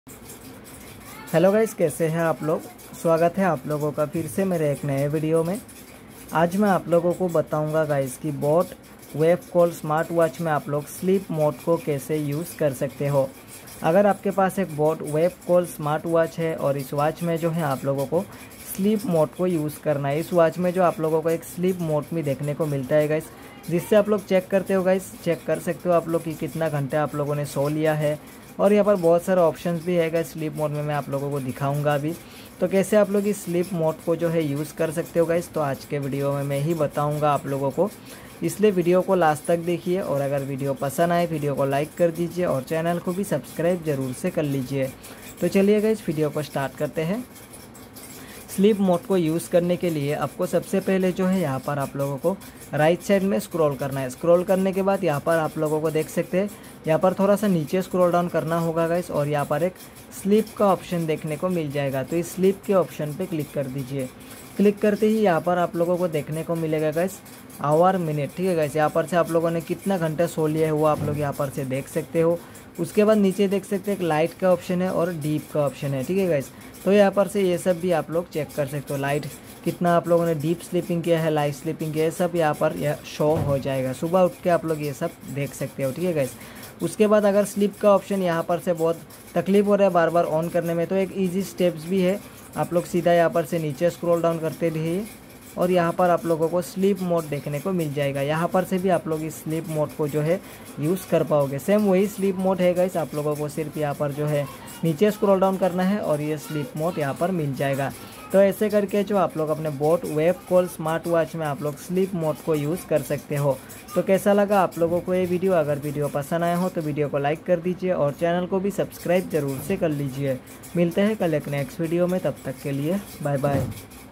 Hello guys, कैसे हैं आप लोग। स्वागत है आप लोगों का फिर से मेरे एक नए वीडियो में। आज मैं आप लोगों को बताऊंगा गाइस कि Boat Wave Call smart watch में आप लोग स्लीप मोड को कैसे यूज़ कर सकते हो। अगर आपके पास एक Boat Wave Call smart watch है और इस वॉच में जो है आप लोगों को स्लीप मोड को यूज़ करना है, इस वॉच में जो आप लोगों को एक स्लीप मोड में देखने को मिलता है गाइस, जिससे आप लोग चेक करते हो गाइस, चेक कर सकते हो आप लोग कि कितना घंटा आप लोगों ने सो लिया है। और यहाँ पर बहुत सारे ऑप्शंस भी है गाइस स्लीप मोड में, मैं आप लोगों को दिखाऊंगा अभी। तो कैसे आप लोग इस स्लीप मोड को जो है यूज़ कर सकते हो गाइस, तो आज के वीडियो में मैं ही बताऊंगा आप लोगों को, इसलिए वीडियो को लास्ट तक देखिए। और अगर वीडियो पसंद आए वीडियो को लाइक कर दीजिए और चैनल को भी सब्सक्राइब जरूर से कर लीजिए। तो चलिए गाइस वीडियो को स्टार्ट करते हैं। स्लीप मोड को यूज़ करने के लिए आपको सबसे पहले जो है यहाँ पर आप लोगों को राइट साइड में स्क्रॉल करना है। स्क्रॉल करने के बाद यहाँ पर आप लोगों को देख सकते हैं, यहाँ पर थोड़ा सा नीचे स्क्रॉल डाउन करना होगा गाइस, और यहाँ पर एक स्लीप का ऑप्शन देखने को मिल जाएगा। तो इस स्लीप के ऑप्शन पे क्लिक कर दीजिए। क्लिक करते ही यहाँ पर आप लोगों को देखने को मिलेगा गाइस आवर मिनट, ठीक है गाइस। यहाँ पर से आप लोगों ने कितना घंटा सो लिया है वो आप लोग यहाँ पर से देख सकते हो। उसके बाद नीचे देख सकते हैं एक लाइट का ऑप्शन है और डीप का ऑप्शन है, ठीक है गाइस। तो यहाँ पर से ये सब भी आप लोग चेक कर सकते हो, लाइट कितना आप लोगों ने डीप स्लीपिंग किया है, लाइट स्लीपिंग किया है, सब यहाँ पर शो हो जाएगा। सुबह उठ के आप लोग ये सब देख सकते हो, ठीक है गाइस। उसके बाद अगर स्लीप का ऑप्शन यहाँ पर से बहुत तकलीफ हो रहा है बार बार ऑन करने में, तो एक ईजी स्टेप्स भी है। आप लोग सीधा यहाँ पर से नीचे स्क्रॉल डाउन करते रहिए और यहाँ पर आप लोगों को स्लीप मोड देखने को मिल जाएगा। यहाँ पर से भी आप लोग इस स्लीप मोड को जो है यूज़ कर पाओगे। सेम वही स्लीप मोड है गाइस, आप लोगों को सिर्फ यहाँ पर जो है नीचे स्क्रॉल डाउन करना है और ये स्लीप मोड यहाँ पर मिल जाएगा। तो ऐसे करके जो आप लोग अपने Boat Wave Call smart watch में आप लोग स्लीप मोड को यूज़ कर सकते हो। तो कैसा लगा आप लोगों को ये वीडियो। अगर वीडियो पसंद आया हो तो वीडियो को लाइक कर दीजिए और चैनल को भी सब्सक्राइब जरूर से कर लीजिए। मिलते हैं कल एक नेक्स्ट वीडियो में, तब तक के लिए बाय बाय।